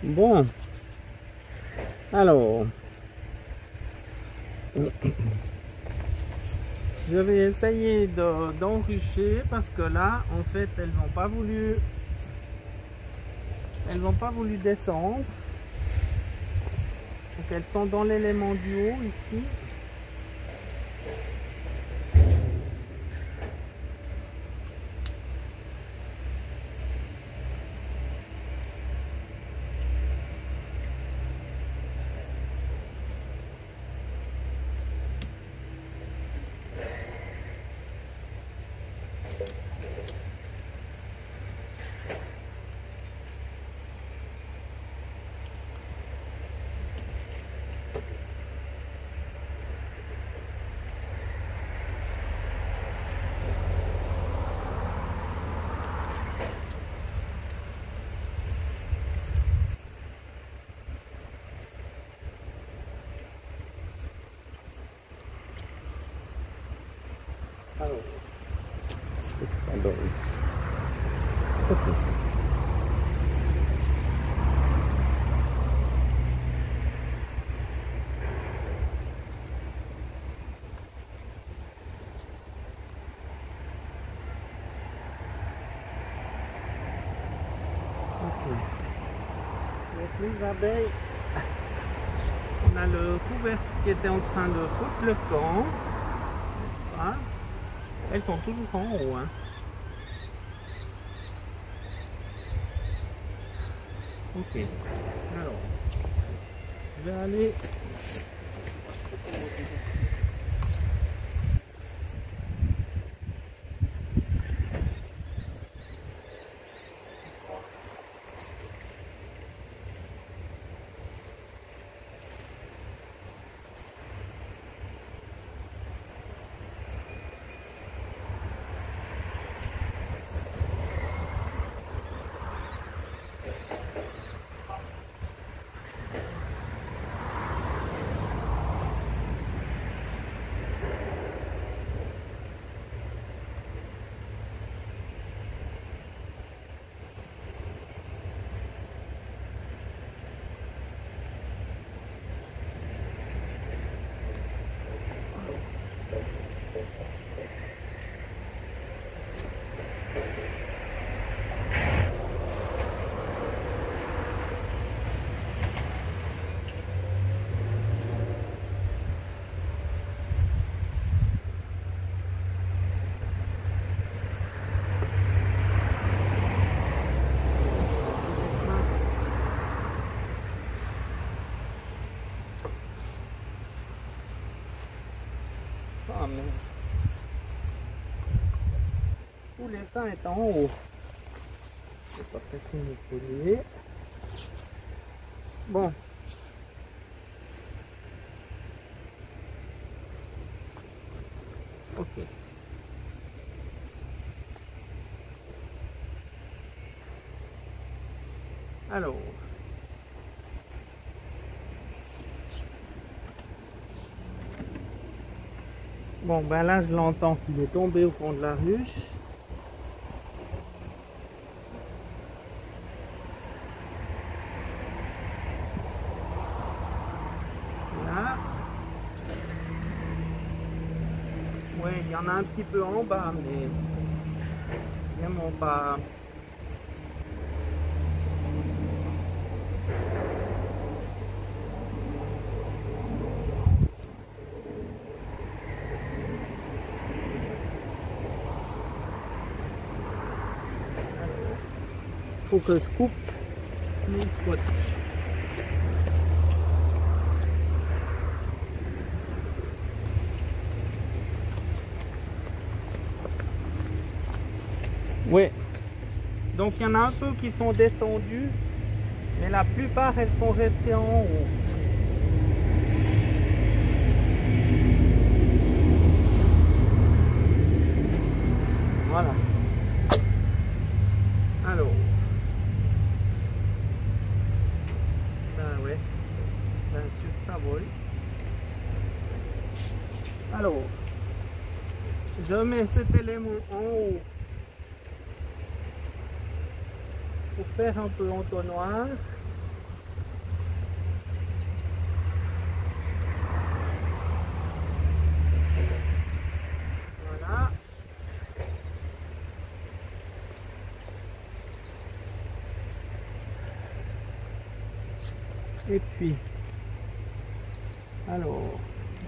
Bon, alors, je vais essayer d'enrucher parce que là, en fait, elles n'ont pas voulu descendre. Donc elles sont dans l'élément du haut ici. Alors, ça donne. Ok. Donc les abeilles, on a le couvercle qui était en train de foutre le camp, n'est-ce pas? Elles sont toujours en haut, hein. Ok. Alors, je vais aller. Ah, mais tous les seins est en haut. Je vais pas presser mes colliers. Bon. Ok. Alors. Bon, ben là, je l'entends qu'il est tombé au fond de la ruche. Là. Ouais, il y en a un petit peu en bas, mais vraiment pas. Faut que je coupe mes scotch. Ouais. Donc il y en a un peu qui sont descendus, mais la plupart elles sont restées en haut. Voilà. Alors. Ben ouais. Bien sûr que ça vole. Alors. Je mets cet élément en haut pour faire un peu entonnoir. Et puis, alors,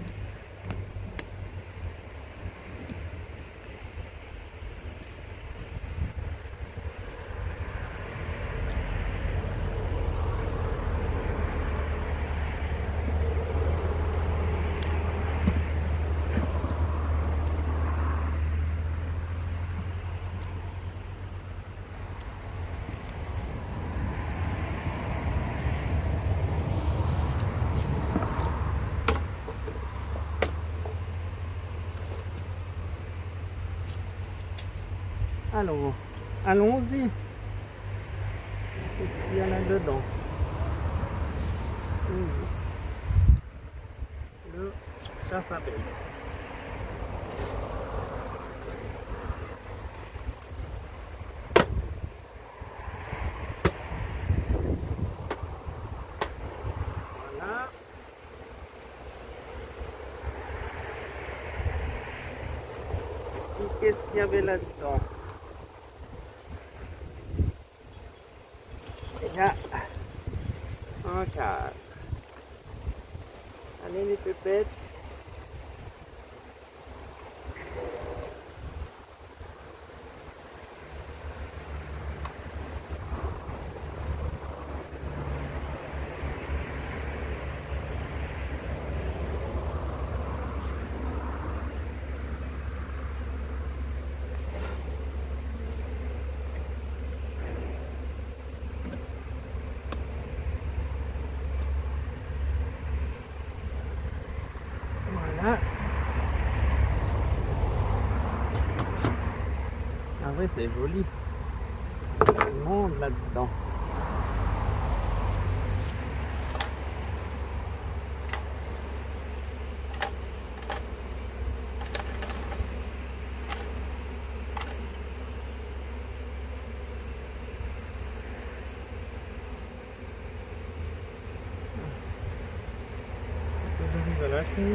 allons-y. Qu'est-ce qu'il y a là-dedans? Le chasse-abeilles. Voilà. Et qu'est-ce qu'il y avait là-dedans? Il y a un cadre. Allez les pépettes. Voilà. Ah ouais, c'est joli. Il y a du monde là-dedans. J'arrive à la clé.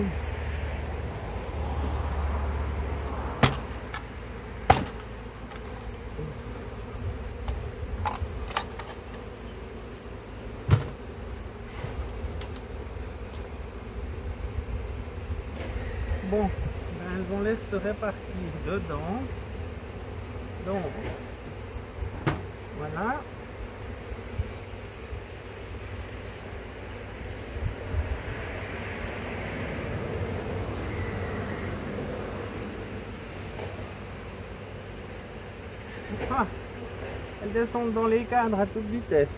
Bon, ben, elles vont laisser se répartir dedans. Donc, voilà. Ah, elles descendent dans les cadres à toute vitesse.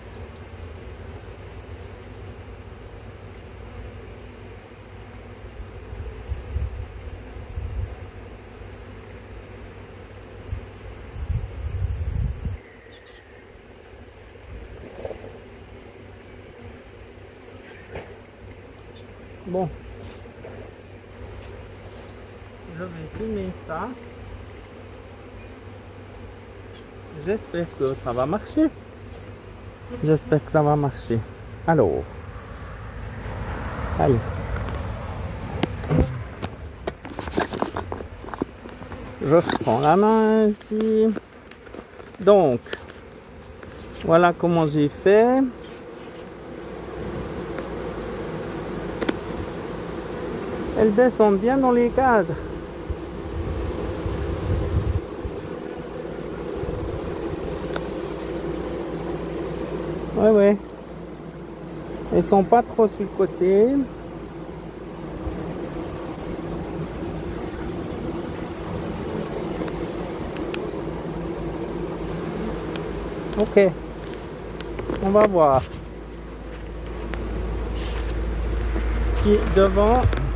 Bon, je vais filmer ça. J'espère que ça va marcher. J'espère que ça va marcher. Alors, allez. Je prends la main ici. Donc, voilà comment j'ai fait. Elles descendent bien dans les cadres. Ouais, ouais. Elles sont pas trop sur le côté. Ok. On va voir. Qui devant.